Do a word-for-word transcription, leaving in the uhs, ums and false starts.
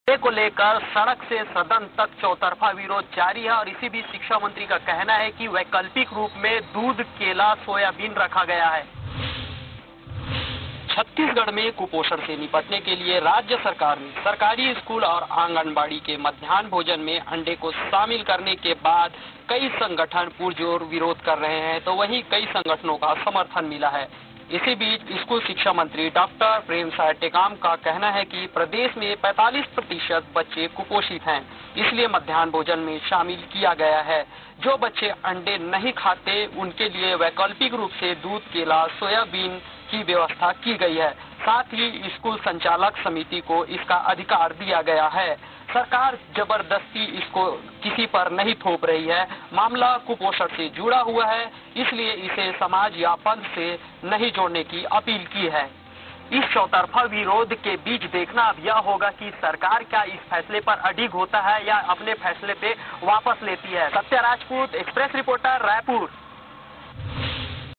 को लेकर सड़क से सदन तक चौतरफा विरोध जारी है और इसी बीच शिक्षा मंत्री का कहना है कि वैकल्पिक रूप में दूध, केला, सोयाबीन रखा गया है। छत्तीसगढ़ में कुपोषण से निपटने के लिए राज्य सरकार ने सरकारी स्कूल और आंगनबाड़ी के मध्याह्न भोजन में अंडे को शामिल करने के बाद कई संगठन पुरजोर विरोध कर रहे हैं, तो वहीं कई संगठनों का समर्थन मिला है। इसी बीच स्कूल शिक्षा मंत्री डॉक्टर प्रेमसाय टेकाम का कहना है कि प्रदेश में पैंतालीस प्रतिशत बच्चे कुपोषित हैं, इसलिए मध्याह्न भोजन में शामिल किया गया है। जो बच्चे अंडे नहीं खाते उनके लिए वैकल्पिक रूप से दूध, केला, सोयाबीन की व्यवस्था की गई है। साथ ही स्कूल संचालक समिति को इसका अधिकार दिया गया है। सरकार जबरदस्ती इसको किसी पर नहीं थोप रही है। मामला कुपोषण से जुड़ा हुआ है, इसलिए इसे समाज या पंथ से नहीं जोड़ने की अपील की है। इस चौतरफा विरोध के बीच देखना अब यह होगा कि सरकार क्या इस फैसले पर अडिग होता है या अपने फैसले पे वापस लेती है। सत्य राजपूत, एक्सप्रेस रिपोर्टर, रायपुर।